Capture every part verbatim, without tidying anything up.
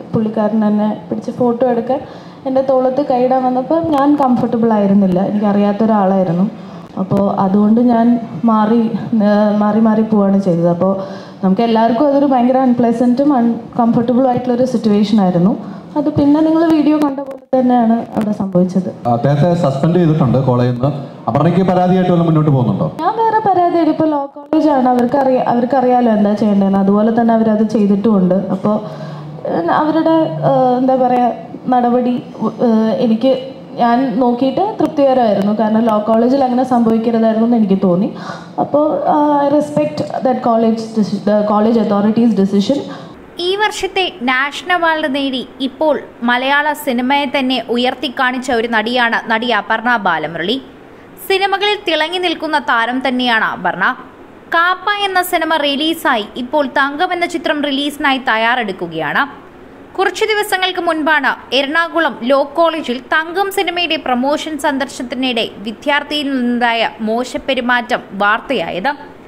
പുള്ളിക്കാരൻ എന്നെ പിടിച്ച് ഫോട്ടോ എടുക്കാൻ എൻ്റെ തോളത്ത് കൈയിടാൻ വന്നപ്പോൾ ഞാൻ കംഫർട്ടബിൾ ആയിരുന്നില്ല, എനിക്കറിയാത്തൊരാളായിരുന്നു. അപ്പോൾ അതുകൊണ്ട് ഞാൻ മാറി മാറി മാറി പോവുകയാണ് ചെയ്തത്. അപ്പോൾ നമുക്ക് എല്ലാവർക്കും അതൊരു ഭയങ്കര അൺപ്ലസൻറ്റും അൺകംഫർട്ടബിളും ആയിട്ടുള്ളൊരു സിറ്റുവേഷൻ ആയിരുന്നു. അത് പിന്നെ നിങ്ങൾ വീഡിയോ കണ്ട പോലെ തന്നെയാണ് അവിടെ സംഭവിച്ചത്. അദ്ദേഹത്തെ സസ്പെൻഡ് ചെയ്തിട്ടുണ്ട് കോളേജിൽ നിന്ന്. അപർണയ്ക്ക് പരാതിയായിട്ട് വല്ല മുന്നോട്ട് പോകുന്നുണ്ടോ? ഞാൻ വേറെ പരാതിയായിട്ട് ഇപ്പോൾ ലോ കോളേജാണ്, അവർക്കറിയാം അവർക്കറിയാമല്ലോ എന്താ ചെയ്യേണ്ടതെന്ന്. അതുപോലെ തന്നെ അവരത് ചെയ്തിട്ടുമുണ്ട്. അപ്പോൾ അവരുടെ എന്താ പറയുക നടപടി എനിക്ക് ഞാൻ നോക്കിയിട്ട് തൃപ്തികരമായിരുന്നു. കാരണം ലോ കോളേജിൽ അങ്ങനെ സംഭവിക്കരുതായിരുന്നു എന്ന് എനിക്ക് തോന്നി. അപ്പോൾ I respect that college college authorities decision. ഈ വർഷത്തെ നാഷണൽ അവാർഡ് നേടി ഇപ്പോൾ മലയാള സിനിമയെ തന്നെ ഉയർത്തിക്കാണിച്ച ഒരു നടിയാണ് നടി അപർണ ബാലമുരളി. സിനിമകളിൽ തിളങ്ങി നിൽക്കുന്ന താരം തന്നെയാണ് അപർണ. കാപ്പ എന്ന സിനിമ റിലീസായി ഇപ്പോൾ തങ്കം എന്ന ചിത്രം റിലീസിനായി തയ്യാറെടുക്കുകയാണ്. കുറച്ചു ദിവസങ്ങൾക്ക് മുൻപാണ് എറണാകുളം ലോ കോളേജിൽ തങ്കം സിനിമയുടെ പ്രൊമോഷൻ സന്ദർശനത്തിനിടെ വിദ്യാർത്ഥിയിൽ നിന്നുണ്ടായ മോശപ്പെരുമാറ്റം വാർത്തയായത്.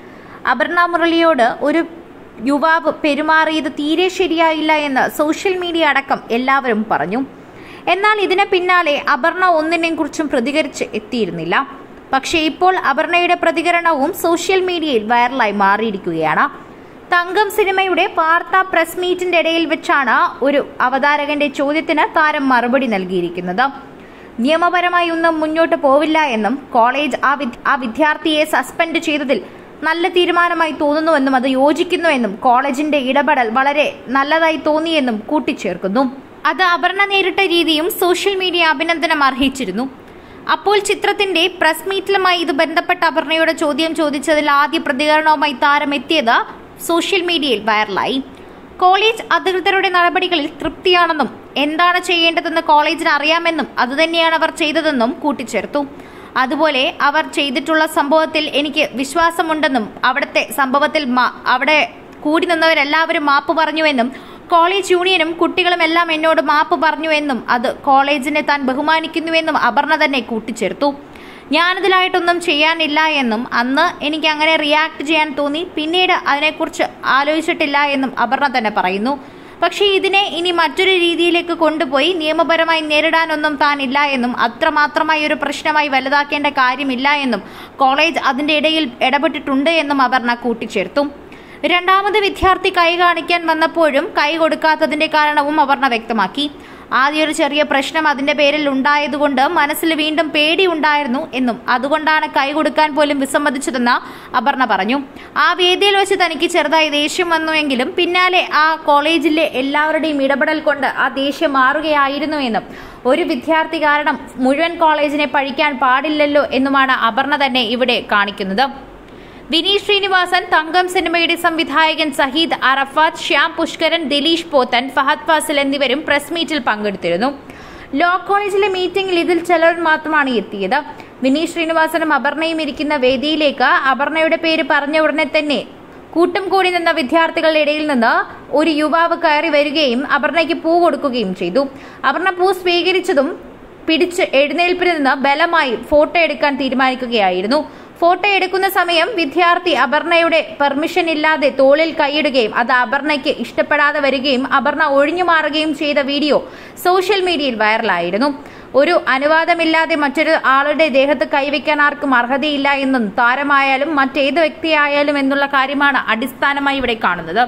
അപർണ മുരളിയോട് ഒരു യുവാവ് പെരുമാറിയത് തീരെ ശരിയായില്ല എന്ന് സോഷ്യൽ മീഡിയ അടക്കം എല്ലാവരും പറഞ്ഞു. എന്നാൽ ഇതിന് പിന്നാലെ അപർണ ഒന്നിനെയും കുറിച്ചും പ്രതികരിച്ച് എത്തിയിരുന്നില്ല. പക്ഷേ ഇപ്പോൾ അപർണയുടെ പ്രതികരണവും സോഷ്യൽ മീഡിയയിൽ വൈറലായി മാറിയിരിക്കുകയാണ്. തങ്കം സിനിമയുടെ വാർത്താ പ്രസ് മീറ്റിന്റെ ഇടയിൽ വെച്ചാണ് ഒരു അവതാരകന്റെ ചോദ്യത്തിന് താരം മറുപടി നൽകിയിരിക്കുന്നത്. നിയമപരമായി ഒന്നും മുന്നോട്ട് പോവില്ല എന്നും കോളേജ് ആ വിദ്യാർത്ഥിയെ സസ്പെൻഡ് ചെയ്തതിൽ നല്ല തീരുമാനമായി തോന്നുന്നുവെന്നും അത് യോജിക്കുന്നുവെന്നും കോളേജിന്റെ ഇടപെടൽ വളരെ നല്ലതായി തോന്നിയെന്നും കൂട്ടിച്ചേർക്കുന്നു. അത് അപർണ നേരിട്ട രീതിയും സോഷ്യൽ മീഡിയ അഭിനന്ദനം അർഹിച്ചിരുന്നു. അപ്പോൾ ചിത്രത്തിന്റെ പ്രസ് മീറ്റിലുമായി ഇത് ബന്ധപ്പെട്ട അപർണയുടെ ചോദ്യം ചോദിച്ചതിൽ ആദ്യ പ്രതികരണവുമായി താരം എത്തിയത് സോഷ്യൽ മീഡിയയിൽ വൈറലായി. കോളേജ് അധികൃതരുടെ നടപടികളിൽ തൃപ്തിയാണെന്നും എന്താണ് ചെയ്യേണ്ടതെന്ന് കോളേജിന് അറിയാമെന്നും അതുതന്നെയാണ് അവർ ചെയ്തതെന്നും കൂട്ടിച്ചേർത്തു. അതുപോലെ അവർ ചെയ്തിട്ടുള്ള സംഭവത്തിൽ എനിക്ക് വിശ്വാസമുണ്ടെന്നും അവിടുത്തെ സംഭവത്തിൽ അവിടെ കൂടി നിന്നവരെല്ലാവരും മാപ്പ് പറഞ്ഞുവെന്നും കോളേജ് യൂണിയനും കുട്ടികളും എല്ലാം എന്നോട് മാപ്പ് പറഞ്ഞുവെന്നും അത് കോളേജിനെ താൻ ബഹുമാനിക്കുന്നുവെന്നും അപർണ തന്നെ കൂട്ടിച്ചേർത്തു. ഞാനതിലായിട്ടൊന്നും ചെയ്യാനില്ല എന്നും അന്ന് എനിക്ക് അങ്ങനെ റിയാക്ട് ചെയ്യാൻ തോന്നി, പിന്നീട് അതിനെക്കുറിച്ച് ആലോചിച്ചിട്ടില്ല എന്നും അപർണ തന്നെ പറയുന്നു. പക്ഷേ ഇതിനെ ഇനി മറ്റൊരു രീതിയിലേക്ക് കൊണ്ടുപോയി നിയമപരമായി നേരിടാനൊന്നും താനില്ല എന്നും അത്രമാത്രമായി ഒരു പ്രശ്നമായി വലുതാക്കേണ്ട കാര്യമില്ല എന്നും കോളേജ് അതിന്റെ ഇടയിൽ ഇടപെട്ടിട്ടുണ്ട് എന്നും അപർണ കൂട്ടിച്ചേർത്തു. രണ്ടാമത് വിദ്യാർത്ഥി കൈ കാണിക്കാൻ വന്നപ്പോഴും കൈ കൊടുക്കാത്തതിന്റെ കാരണവും അപർണ വ്യക്തമാക്കി. ആദ്യ ഒരു ചെറിയ പ്രശ്നം അതിന്റെ പേരിൽ ഉണ്ടായതുകൊണ്ട് മനസ്സിൽ വീണ്ടും പേടി ഉണ്ടായിരുന്നു എന്നും അതുകൊണ്ടാണ് കൈ കൊടുക്കാൻ പോലും വിസമ്മതിച്ചതെന്ന് അപർണ പറഞ്ഞു. ആ വേദിയിൽ വെച്ച് തനിക്ക് ചെറുതായി ദേഷ്യം വന്നുവെങ്കിലും പിന്നാലെ ആ കോളേജിലെ എല്ലാവരുടെയും ഇടപെടൽ കൊണ്ട് ആ ദേഷ്യം മാറുകയായിരുന്നു എന്നും ഒരു വിദ്യാർത്ഥി കാരണം മുഴുവൻ കോളേജിനെ പഴിക്കാൻ പാടില്ലല്ലോ എന്നുമാണ് അപർണ തന്നെ ഇവിടെ കാണിക്കുന്നത്. വിനീത് ശ്രീനിവാസൻ, തങ്കം സിനിമയുടെ സംവിധായകൻ സഹീദ് അറഫാത്ത്, ശ്യാം പുഷ്കരൻ, ദിലീഷ് പോത്തൻ, ഫഹദ് ഫാസിൽ എന്നിവരും പ്രസ് മീറ്റിൽ പങ്കെടുത്തിരുന്നു. ലോ കോളേജിലെ മീറ്റിംഗിൽ ഇതിൽ ചിലർ മാത്രമാണ് എത്തിയത്. വിനീത് ശ്രീനിവാസനും അപർണയും ഇരിക്കുന്ന വേദിയിലേക്ക് അപർണയുടെ പേര് പറഞ്ഞ ഉടനെ തന്നെ കൂട്ടം കൂടി നിന്ന വിദ്യാർത്ഥികളുടെ ഇടയിൽ നിന്ന് ഒരു യുവാവ് കയറി വരികയും അപർണയ്ക്ക് പൂ കൊടുക്കുകയും ചെയ്തു. അപർണ പൂ സ്വീകരിച്ചതും പിടിച്ച് എഴുന്നേൽപ്പിൽ നിന്ന് ബലമായി ഫോട്ടോ എടുക്കാൻ തീരുമാനിക്കുകയായിരുന്നു. ഫോട്ടോ എടുക്കുന്ന സമയം വിദ്യാർത്ഥി അപർണയുടെ പെർമിഷൻ ഇല്ലാതെ തോളിൽ കൈയിടുകയും അത് അപർണയ്ക്ക് ഇഷ്ടപ്പെടാതെ വരികയും അപർണ ഒഴിഞ്ഞു മാറുകയും ചെയ്ത വീഡിയോ സോഷ്യൽ മീഡിയയിൽ വൈറലായിരുന്നു. ഒരു അനുവാദമില്ലാതെ മറ്റൊരു ആളുടെ ദേഹത്ത് കൈവയ്ക്കാൻ ആർക്കും അർഹതയില്ല എന്നും താരമായാലും മറ്റേത് വ്യക്തിയായാലും എന്നുള്ള കാര്യമാണ് അടിസ്ഥാനമായി ഇവിടെ കാണുന്നത്.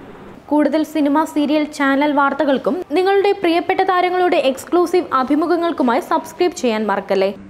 കൂടുതൽ സിനിമ, സീരിയൽ, ചാനൽ വാർത്തകൾക്കും നിങ്ങളുടെ പ്രിയപ്പെട്ട താരങ്ങളുടെ എക്സ്ക്ലൂസീവ് അഭിമുഖങ്ങൾക്കുമായി സബ്സ്ക്രൈബ് ചെയ്യാൻ മറക്കല്ലേ.